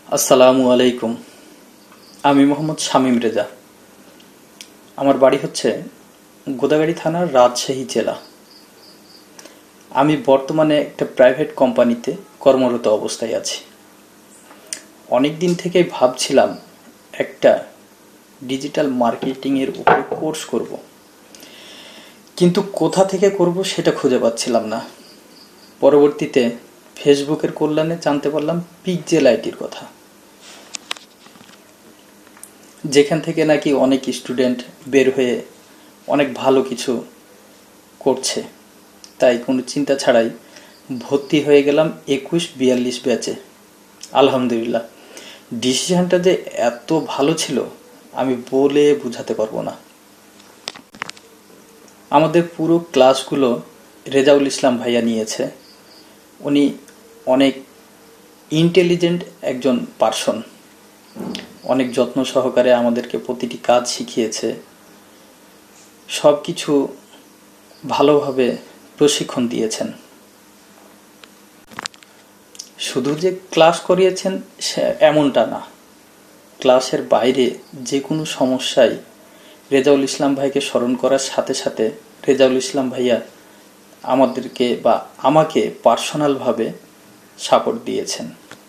আসসালামু আলাইকুম। আমি মোহাম্মদ শামীম রেজা। আমার বাড়ি হচ্ছে গোদাগাড়ী থানার রাজশাহী জেলা। আমি বর্তমানে একটা প্রাইভেট কোম্পানিতে কর্মরত অবস্থায় আছি। অনেক দিন থেকেই ভাবছিলাম একটা ডিজিটাল মার্কেটিংয়ের উপরে কোর্স করব, কিন্তু কোথা থেকে করব সেটা খুঁজে পাচ্ছিলাম না। পরবর্তীতে ফেসবুকের কল্যাণে জানতে পারলাম পিকজেল আইটির কথা, যেখান থেকে নাকি অনেক স্টুডেন্ট বের হয়ে অনেক ভালো কিছু করছে। তাই কোনো চিন্তা ছাড়াই ভর্তি হয়ে গেলাম 21-42 ব্যাচে। আলহামদুলিল্লাহ, ডিসিশনটা যে এত ভালো ছিল আমি বলে বোঝাতে পারবো না। আমাদের পুরো ক্লাসগুলো রেজাউল ইসলাম ভাইয়া নিয়েছে। উনি অনেক ইন্টেলিজেন্ট একজন পার্সন। অনেক যত্ন সহকারে আমাদেরকে প্রতিটি কাজ শিখিয়েছে, সব কিছু ভালোভাবে প্রশিক্ষণ দিয়েছেন। শুধু যে ক্লাস করিয়েছেন এমনটা না, ক্লাসের বাইরে যে কোনো সমস্যায় রেজাউল ইসলাম ভাইকে স্মরণ করার সাথে সাথে রেজাউল ইসলাম ভাইয়া আমাদেরকে বা আমাকে পার্সোনালভাবে সাপোর্ট দিয়েছেন।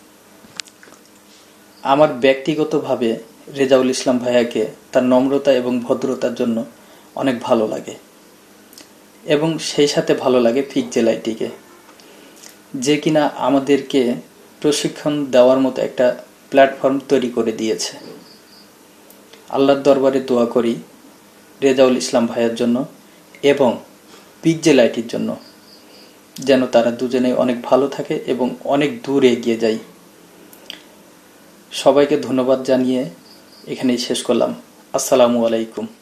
আমার ব্যক্তিগতভাবে রেজাউল ইসলাম ভাইয়াকে তার নম্রতা এবং ভদ্রতার জন্য অনেক ভালো লাগে, এবং সেই সাথে ভালো লাগে পিকজেল আইটিকে, যে কিনা আমাদেরকে প্রশিক্ষণ দেওয়ার মতো একটা প্ল্যাটফর্ম তৈরি করে দিয়েছে। আল্লাহর দরবারে দোয়া করি রেজাউল ইসলাম ভাইয়ার জন্য এবং পিকজেল আইটির জন্য, যেন তারা দুজনে অনেক ভালো থাকে এবং অনেক দূর এগিয়ে যায়। সবাইকে ধন্যবাদ জানিয়ে এখানেই শেষ করলাম। আসসালামু আলাইকুম।